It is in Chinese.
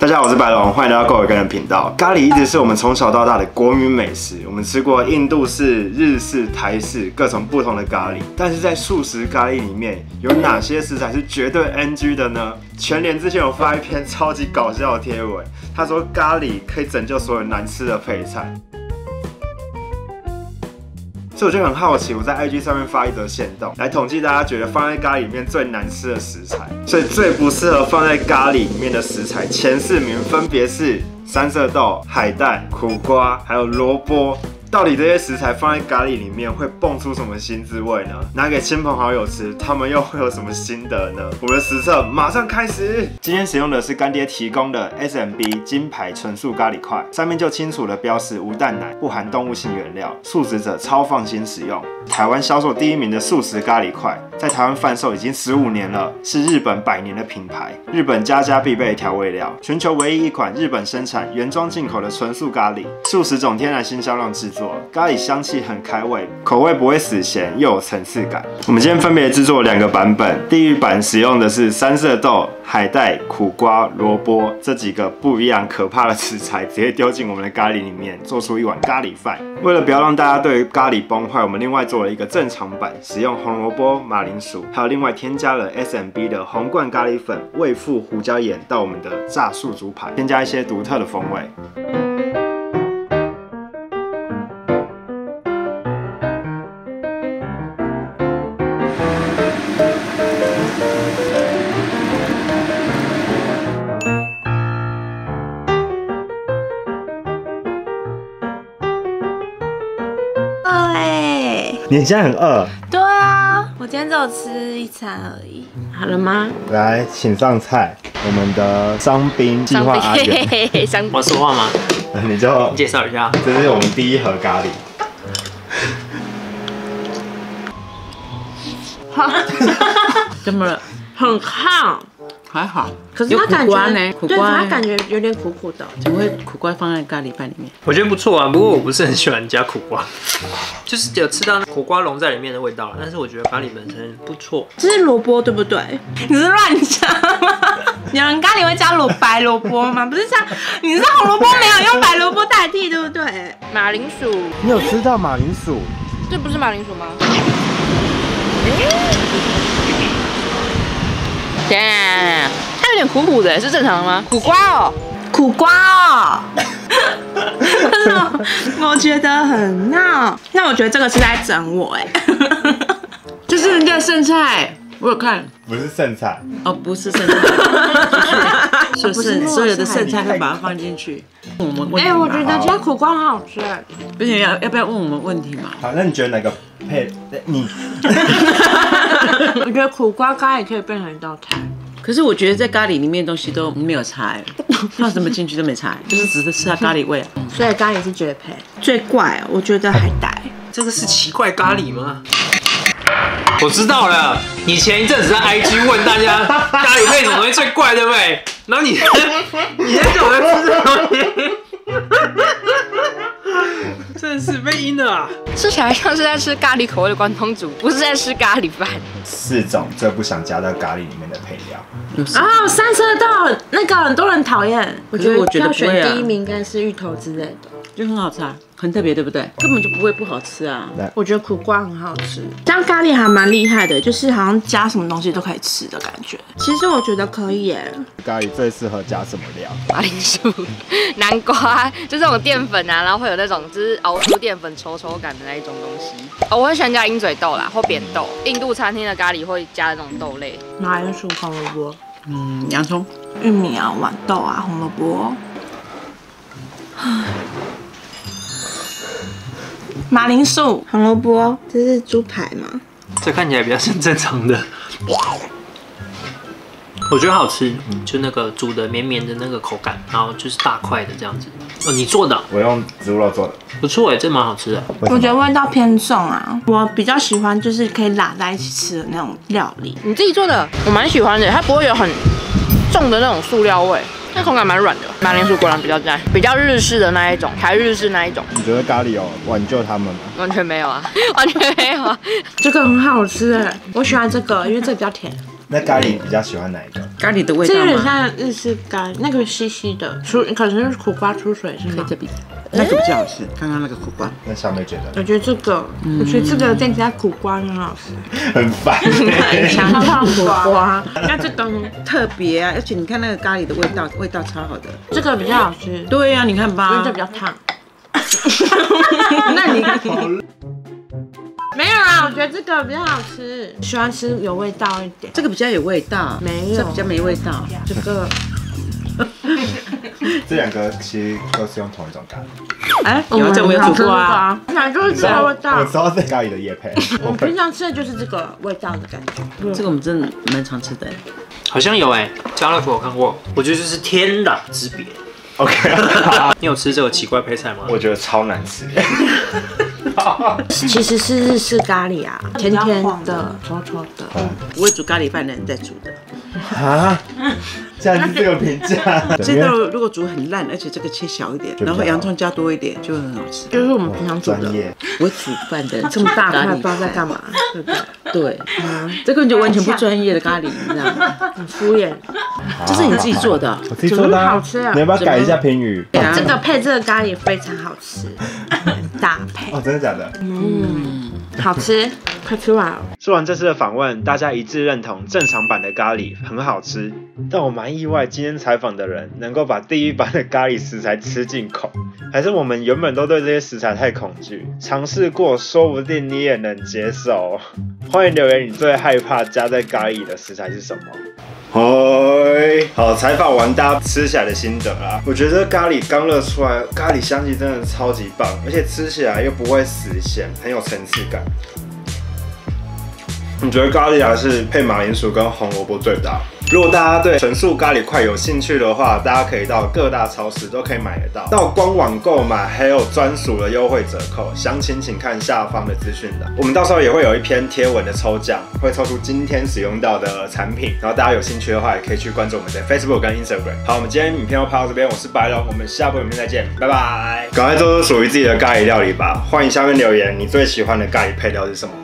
大家好，我是白龙，欢迎来到够一个人频道。咖喱一直是我们从小到大的国民美食，我们吃过印度式、日式、台式各种不同的咖喱，但是在素食咖喱里面有哪些食材是绝对 NG 的呢？全联之前有发一篇超级搞笑的贴文，他说咖喱可以拯救所有难吃的配菜。 所以我就很好奇，我在 IG 上面发一则限动，来统计大家觉得放在咖喱里面最难吃的食材。所以最不适合放在咖喱里面的食材前4名分别是三色豆、海带、苦瓜，还有萝卜。 到底这些食材放在咖喱里面会蹦出什么新滋味呢？拿给亲朋好友吃，他们又会有什么心得呢？我们的实测马上开始。今天使用的是干爹提供的 SMB 金牌纯素咖喱块，上面就清楚的标示无蛋奶，不含动物性原料，素食者超放心使用。台湾销售第1名的素食咖喱块，在台湾贩售已经15年了，是日本100年的品牌，日本家家必备的调味料，全球唯一一款日本生产、原装进口的纯素咖喱，数10种天然新香料制作。 咖喱香气很开胃，口味不会死咸，又有层次感。我们今天分别制作2个版本，第一版使用的是三色豆、海带、苦瓜、萝卜这几个不一样可怕的食材，直接丢进我们的咖喱里面，做出一碗咖喱饭。为了不要让大家对于咖喱崩坏，我们另外做了一个正常版，使用红萝卜、马铃薯，还有另外添加了 SMB 的红罐咖喱粉、味付胡椒盐到我们的炸素猪排，添加一些独特的风味。 你现在很饿？ 对啊，我今天只有吃1餐而已。好了吗？ 来，请上菜。我们的伤兵计划阿元， 我说话吗？ 你就介绍一下， 这是我们第1盒咖喱。 怎么了？很烫。 还好， 可是它感觉呢，苦对， 瓜它感觉有点苦苦的。 怎么会苦瓜放在咖喱饭里面？ 我觉得不错啊，不过我不是很喜欢加苦瓜，就是有吃到苦瓜融在里面的味道，但是我觉得咖喱本身不错。 这是萝卜对不对？你是乱加吗？有人咖喱会加白萝卜吗？不是像你是红萝卜没有用白萝卜代替对不对？马铃薯， 你有吃到马铃薯？ 这不是马铃薯吗？ 天，它有点苦苦的，是正常的吗？苦瓜哦， 苦瓜哦。我觉得很闹。那我觉得这个是在整我哎。 这是人家剩菜，我有看。 不是剩菜哦，不是剩菜，就是所有的剩菜会把它放进去。我们问我觉得加苦瓜很好吃。 不行，要不要问我们问题嘛？ 好，那你觉得哪个配你？ 我觉得苦瓜咖喱可以变成一道菜。 可是我觉得在咖喱里面的东西都没有差，放什么进去都没差，就是只是吃它咖喱味。 所以咖喱是绝配。最怪我觉得海带。 这个是奇怪咖喱吗？我知道了，你前一阵子在 IG 问大家咖喱配什么东西最怪，对不对？然后你在叫我在吃这东西。真的是被阴了啊！ 吃起来像是在吃咖喱口味的关东煮，不是在吃咖喱饭。 4种最不想加到咖喱里面的配料。 哦，三色豆那个很多人讨厌，我觉得要选不会啊第1名应该是芋头之类的， 就很好吃啊，很特别，对不对？根本就不会不好吃啊。 我觉得苦瓜很好吃，这样咖喱还蛮厉害的，就是好像加什么东西都可以吃的感觉。其实我觉得可以耶。 咖喱最适合加什么料？ 马铃薯、南瓜，就这种淀粉啊，然后会有那种就是熬出淀粉稠稠感的那一种东西。哦，我会喜欢加鹰嘴豆啦，或扁豆。印度餐厅的咖喱会加那种豆类。 马铃薯、红萝卜、 洋葱、 玉米啊、豌豆啊、红萝卜。马铃薯、红萝卜，这是猪排吗？ 这看起来比较像正常的。我觉得好吃，就那个煮的绵绵的那个口感，然后就是大块的这样子。哦，你做的？ 我用植物肉做的， 不错哎，这蛮好吃的。 我觉得味道偏重啊，我比较喜欢就是可以拉在一起吃的那种料理。 你自己做的，我蛮喜欢的，它不会有很重的那种塑料味。那口感蛮软的，马铃薯果然比较赞，比较日式的那一种，台日式那一种。 你觉得咖喱有挽救他们吗？ 完全没有啊，完全没有啊。 这个很好吃哎，我喜欢这个，因为这个比较甜。 那咖喱比较喜欢哪一个？ 咖喱的味这有点道吗？ 像日式咖喱，那个稀稀的，可能是苦瓜出水是吗？ 可以再比，那个比较好吃。刚刚那个苦瓜， 那小妹觉得我觉得这个，我觉得这个再加苦瓜很好吃， 很烦。 强调苦瓜。那这个呢？ 特别啊，而且你看那个咖喱的味道超好的。 这个比较好吃， 对呀，你看因为吧这。比较烫。那你没有啦，我觉得这个比较好吃，喜欢吃有味道一点。 这个比较有味道， 没有这比较没味道。 这个， 这两个其实都是用同一种咖喱。 哎，有这我有煮过啊。 哪就是这个味道我知。道这咖喱的业配。 我平常吃的就是这个味道的感觉。 这个我们真的蛮常吃的。 好像有家乐福我看过，我觉得这是天壤之别。 OK， 你有吃这个奇怪配菜吗？ 我觉得超难吃。 其实是日式咖喱啊，甜甜的、稠稠的。 不会煮咖喱饭的人在煮的。 啊，这样子这个评价， 这个如果煮很烂，而且这个切小一点，然后洋葱加多一点，就会很好吃。 就是我们平常煮的， 专业。 我煮饭的这么大块，不知道在饭干嘛，对不对？ 对，这个就完全不专业的咖喱，你知道吗？ 很敷衍。 这是你自己做的。 我自己做的啊， 怎么好吃啊你要不要改一下评语？ 这个配这个咖喱非常好吃，搭配， 哦，真的假的？ 好吃，快吃完了。 做完这次的访问，大家一致认同正常版的咖喱很好吃，但我蛮意外，今天采访的人能够把第一版的咖喱食材吃进口，还是我们原本都对这些食材太恐惧，尝试过，说不定你也能接受。欢迎留言，你最害怕加在咖喱的食材是什么？好，采访完大家吃起来的心得啦。我觉得咖喱刚热出来，咖喱香气真的超级棒，而且吃起来又不会死咸，很有层次感。你觉得咖喱还是配马铃薯跟红萝卜最搭？如果大家对纯素咖喱块有兴趣的话，大家可以到各大超市都可以买得到，到官网购买还有专属的优惠折扣，详情请看下方的资讯栏。我们到时候也会有一篇贴文的抽奖，会抽出今天使用到的产品，然后大家有兴趣的话，也可以去关注我们的 Facebook 跟 Instagram。好，我们今天影片就拍到这边，我是白龙，我们下部影片再见，拜拜。赶快做出属于自己的咖喱料理吧，欢迎下面留言，你最喜欢的咖喱配料是什么？